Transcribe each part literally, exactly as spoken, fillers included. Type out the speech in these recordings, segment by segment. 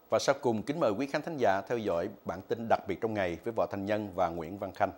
Và sau cùng, kính mời quý khán thính giả theo dõi bản tin đặc biệt trong ngày với Võ Thành Nhân và Nguyễn Văn Khanh.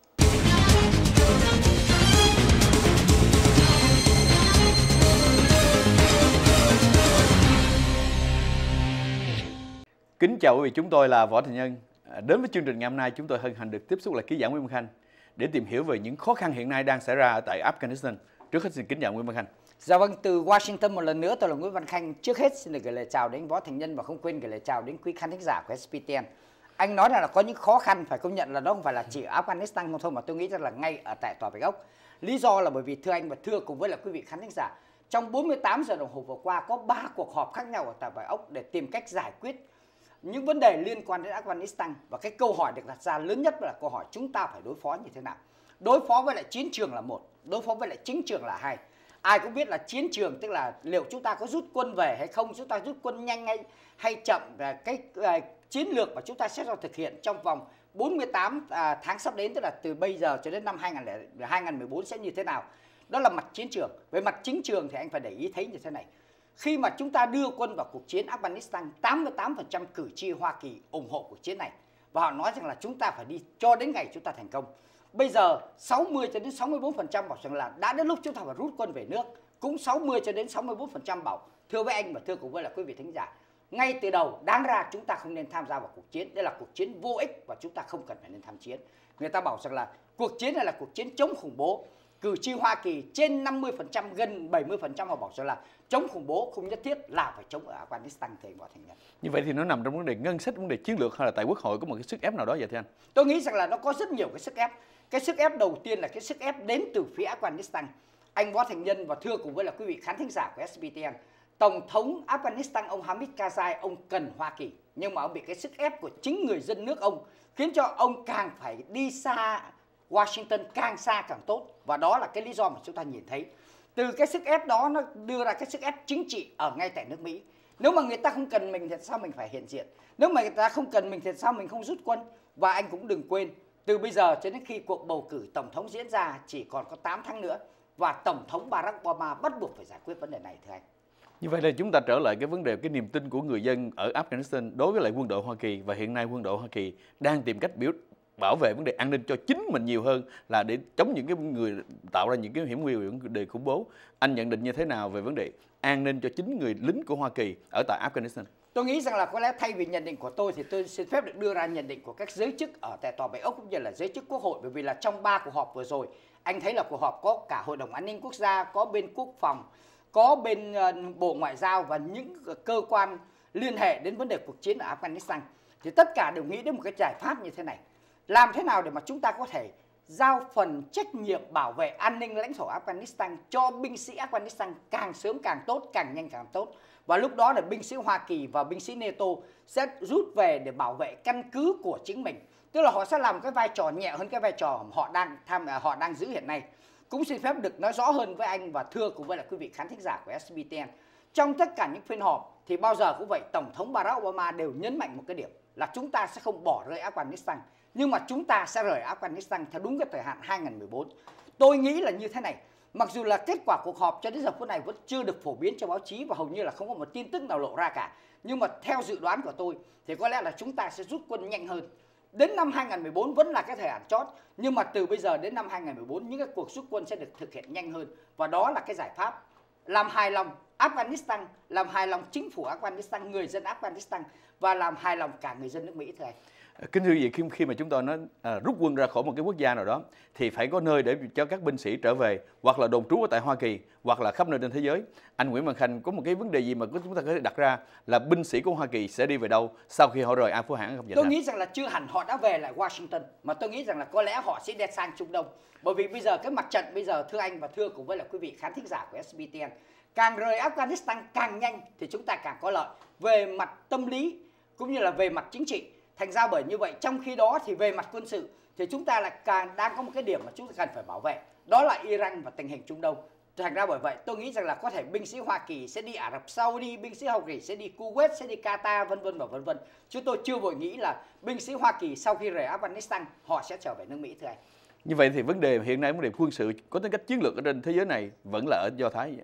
Kính chào quý vị, chúng tôi là Võ Thành Nhân. Đến với chương trình ngày hôm nay, chúng tôi hân hạnh được tiếp xúc là ký giả Nguyễn Văn Khanh để tìm hiểu về những khó khăn hiện nay đang xảy ra tại Afghanistan. Trước hết xin kính chào Nguyễn Văn Khanh. Dạ vâng, từ Washington một lần nữa tôi là Nguyễn Văn Khanh. Trước hết xin được gửi lời chào đến Võ Thành Nhân và không quên gửi lời chào đến quý khán thính giả của ét pê tê en. Anh nói rằng là có những khó khăn, phải công nhận là đó không phải là chỉ ở Afghanistan không thôi, mà tôi nghĩ rằng là ngay ở tại Tòa Bạch Ốc. Lý do là bởi vì thưa anh và thưa cùng với là quý vị khán thính giả, trong bốn mươi tám giờ đồng hồ vừa qua có ba cuộc họp khác nhau ở Tòa Bạch Ốc để tìm cách giải quyết những vấn đề liên quan đến Afghanistan. Và cái câu hỏi được đặt ra lớn nhất là câu hỏi chúng ta phải đối phó như thế nào. Đối phó với lại chiến trường là một, đối phó với lại chính trường là hai. Ai cũng biết là chiến trường tức là liệu chúng ta có rút quân về hay không, chúng ta rút quân nhanh hay hay chậm, và cái uh, chiến lược mà chúng ta sẽ thực hiện trong vòng bốn mươi tám uh, tháng sắp đến, tức là từ bây giờ cho đến năm hai nghìn không trăm mười bốn sẽ như thế nào. Đó là mặt chiến trường. Về mặt chính trường thì anh phải để ý thấy như thế này. Khi mà chúng ta đưa quân vào cuộc chiến Afghanistan, tám mươi tám phần trăm cử tri Hoa Kỳ ủng hộ cuộc chiến này. Và họ nói rằng là chúng ta phải đi cho đến ngày chúng ta thành công. Bây giờ sáu mươi cho đến sáu mươi bốn phần trăm bảo rằng là đã đến lúc chúng ta phải rút quân về nước. Cũng sáu mươi cho đến sáu mươi bốn phần trăm bảo thưa với anh và thưa cùng với là quý vị thính giả, ngay từ đầu đáng ra chúng ta không nên tham gia vào cuộc chiến. Đây là cuộc chiến vô ích và chúng ta không cần phải nên tham chiến. Người ta bảo rằng là cuộc chiến này là cuộc chiến chống khủng bố. Cử tri Hoa Kỳ trên năm mươi phần trăm, gần bảy mươi phần trăm họ bảo rằng là chống khủng bố không nhất thiết là phải chống ở Afghanistan, thầy Võ Thành Nhân. Như vậy thì nó nằm trong vấn đề ngân sách, vấn đề chiến lược, hay là tại Quốc hội có một cái sức ép nào đó vậy thưa anh? Tôi nghĩ rằng là nó có rất nhiều cái sức ép. Cái sức ép đầu tiên là cái sức ép đến từ phía Afghanistan. Anh Võ Thành Nhân và thưa cùng với là quý vị khán thính giả của ét pê tê en, Tổng thống Afghanistan ông Hamid Karzai ông cần Hoa Kỳ, nhưng mà ông bị cái sức ép của chính người dân nước ông khiến cho ông càng phải đi xa Washington, càng xa càng tốt. Và đó là cái lý do mà chúng ta nhìn thấy. Từ cái sức ép đó nó đưa ra cái sức ép chính trị ở ngay tại nước Mỹ. Nếu mà người ta không cần mình thì sao mình phải hiện diện? Nếu mà người ta không cần mình thì sao mình không rút quân? Và anh cũng đừng quên, từ bây giờ cho đến khi cuộc bầu cử tổng thống diễn ra chỉ còn có tám tháng nữa, và Tổng thống Barack Obama bắt buộc phải giải quyết vấn đề này thưa anh. Như vậy là chúng ta trở lại cái vấn đề, cái niềm tin của người dân ở Afghanistan đối với lại quân đội Hoa Kỳ, và hiện nay quân đội Hoa Kỳ đang tìm cách biểu bảo vệ vấn đề an ninh cho chính mình nhiều hơn là để chống những cái người tạo ra những cái hiểm nguy, vấn đề khủng bố. Anh nhận định như thế nào về vấn đề an ninh cho chính người lính của Hoa Kỳ ở tại Afghanistan? Tôi nghĩ rằng là có lẽ thay vì nhận định của tôi thì tôi xin phép được đưa ra nhận định của các giới chức ở tại Tòa Bạch Ốc cũng như là giới chức Quốc hội, bởi vì là trong ba cuộc họp vừa rồi anh thấy là cuộc họp có cả Hội đồng An ninh Quốc gia, có bên Quốc phòng, có bên uh, Bộ Ngoại giao và những cơ quan liên hệ đến vấn đề cuộc chiến ở Afghanistan, thì tất cả đều nghĩ đến một cái giải pháp như thế này. Làm thế nào để mà chúng ta có thể giao phần trách nhiệm bảo vệ an ninh lãnh thổ Afghanistan cho binh sĩ Afghanistan càng sớm càng tốt, càng nhanh càng tốt. Và lúc đó là binh sĩ Hoa Kỳ và binh sĩ NATO sẽ rút về để bảo vệ căn cứ của chính mình. Tức là họ sẽ làm cái vai trò nhẹ hơn cái vai trò họ đang tham họ đang giữ hiện nay. Cũng xin phép được nói rõ hơn với anh và thưa cùng với là quý vị khán thính giả của ét pê tê en. Trong tất cả những phiên họp thì bao giờ cũng vậy, Tổng thống Barack Obama đều nhấn mạnh một cái điểm là chúng ta sẽ không bỏ rơi Afghanistan, nhưng mà chúng ta sẽ rời Afghanistan theo đúng cái thời hạn hai nghìn không trăm mười bốn. Tôi nghĩ là như thế này, mặc dù là kết quả cuộc họp cho đến giờ phút này vẫn chưa được phổ biến cho báo chí và hầu như là không có một tin tức nào lộ ra cả, nhưng mà theo dự đoán của tôi thì có lẽ là chúng ta sẽ rút quân nhanh hơn. Đến năm hai nghìn không trăm mười bốn vẫn là cái thời hạn chót, nhưng mà từ bây giờ đến năm hai nghìn không trăm mười bốn những cái cuộc rút quân sẽ được thực hiện nhanh hơn, và đó là cái giải pháp làm hài lòng Afghanistan, làm hài lòng chính phủ Afghanistan, người dân Afghanistan và làm hài lòng cả người dân nước Mỹ thưa anh. Kính thưa quý vị, khi, khi mà chúng tôi nói à, rút quân ra khỏi một cái quốc gia nào đó thì phải có nơi để cho các binh sĩ trở về, hoặc là đồn trú ở tại Hoa Kỳ, hoặc là khắp nơi trên thế giới. Anh Nguyễn Văn Khanh có một cái vấn đề gì mà chúng ta có thể đặt ra là binh sĩ của Hoa Kỳ sẽ đi về đâu sau khi họ rời Afghanistan không? Tôi nghĩ rằng là chưa hẳn họ đã về lại Washington, mà tôi nghĩ rằng là có lẽ họ sẽ đi sang Trung Đông. Bởi vì bây giờ cái mặt trận bây giờ thưa anh và thưa cùng với là quý vị khán thính giả của ét pê tê en, càng rời Afghanistan càng nhanh thì chúng ta càng có lợi về mặt tâm lý cũng như là về mặt chính trị. Thành ra bởi như vậy, trong khi đó thì về mặt quân sự thì chúng ta lại càng đang có một cái điểm mà chúng ta cần phải bảo vệ, đó là Iran và tình hình Trung Đông. Thành ra bởi vậy tôi nghĩ rằng là có thể binh sĩ Hoa Kỳ sẽ đi Ả Rập Saudi, binh sĩ Hoa Kỳ sẽ đi Kuwait, sẽ đi Qatar, vân vân và vân vân. Chứ tôi chưa vội nghĩ là binh sĩ Hoa Kỳ sau khi rời Afghanistan họ sẽ trở về nước Mỹ thưa anh. Như vậy thì vấn đề hiện nay, vấn đề quân sự có tính cách chiến lược ở trên thế giới này vẫn là ở Do Thái.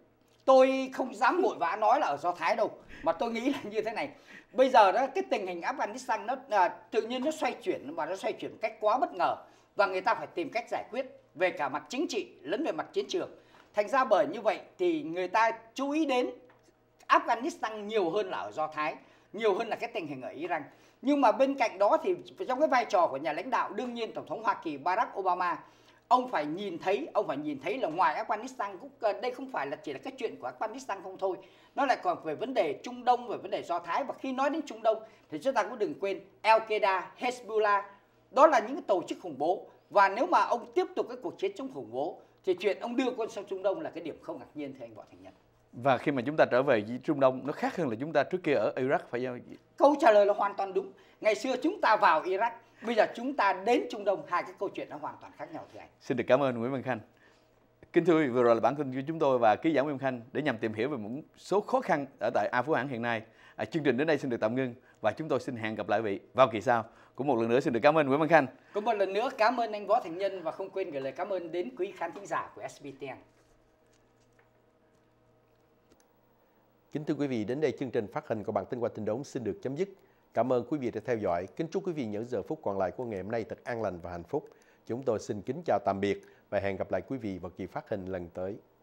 Tôi không dám vội vã nói là ở Do Thái đâu, mà tôi nghĩ là như thế này. Bây giờ đó cái tình hình Afghanistan nó à, tự nhiên nó xoay chuyển, và nó xoay chuyển một cách quá bất ngờ, và người ta phải tìm cách giải quyết về cả mặt chính trị lẫn về mặt chiến trường. Thành ra bởi như vậy thì người ta chú ý đến Afghanistan nhiều hơn là ở Do Thái, nhiều hơn là cái tình hình ở Iran. Nhưng mà bên cạnh đó thì trong cái vai trò của nhà lãnh đạo, đương nhiên Tổng thống Hoa Kỳ Barack Obama, ông phải nhìn thấy, ông phải nhìn thấy là ngoài Afghanistan cũng đây không phải là chỉ là cái chuyện của Afghanistan không thôi, nó lại còn về vấn đề Trung Đông, về vấn đề Do Thái. Và khi nói đến Trung Đông thì chúng ta cũng đừng quên Al-Qaeda, Hezbollah, đó là những cái tổ chức khủng bố. Và nếu mà ông tiếp tục cái cuộc chiến chống khủng bố thì chuyện ông đưa quân sang Trung Đông là cái điểm không ngạc nhiên, thưa anh Võ Thành Nhân. Và khi mà chúng ta trở về Trung Đông, nó khác hơn là chúng ta trước kia ở Iraq, phải không? Câu trả lời là hoàn toàn đúng. Ngày xưa chúng ta vào Iraq, bây giờ chúng ta đến Trung Đông, hai cái câu chuyện nó hoàn toàn khác nhau, thưa anh. Xin được cảm ơn Nguyễn Văn Khanh. Kính thưa quý vị, vừa rồi là bản tin của chúng tôi và ký giả Nguyễn Văn Khanh để nhằm tìm hiểu về một số khó khăn ở tại A Phú Hãn hiện nay. À, chương trình đến đây xin được tạm ngưng và chúng tôi xin hẹn gặp lại quý vị vào kỳ sau. Cũng một lần nữa xin được cảm ơn Nguyễn Văn Khanh. Cũng một lần nữa cảm ơn anh Võ Thành Nhân, và không quên gửi lời cảm ơn đến quý khán thính giả của ét bê tê en. Kính thưa quý vị, đến đây chương trình phát hình của bản tin Qua Tin Đón xin được chấm dứt. Cảm ơn quý vị đã theo dõi. Kính chúc quý vị những giờ phút còn lại của ngày hôm nay thật an lành và hạnh phúc. Chúng tôi xin kính chào tạm biệt và hẹn gặp lại quý vị vào kỳ phát hình lần tới.